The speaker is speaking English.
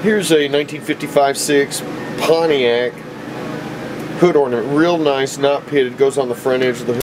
Here's a 1955-6 Pontiac hood ornament. Real nice, not pitted. Goes on the front edge of the hood.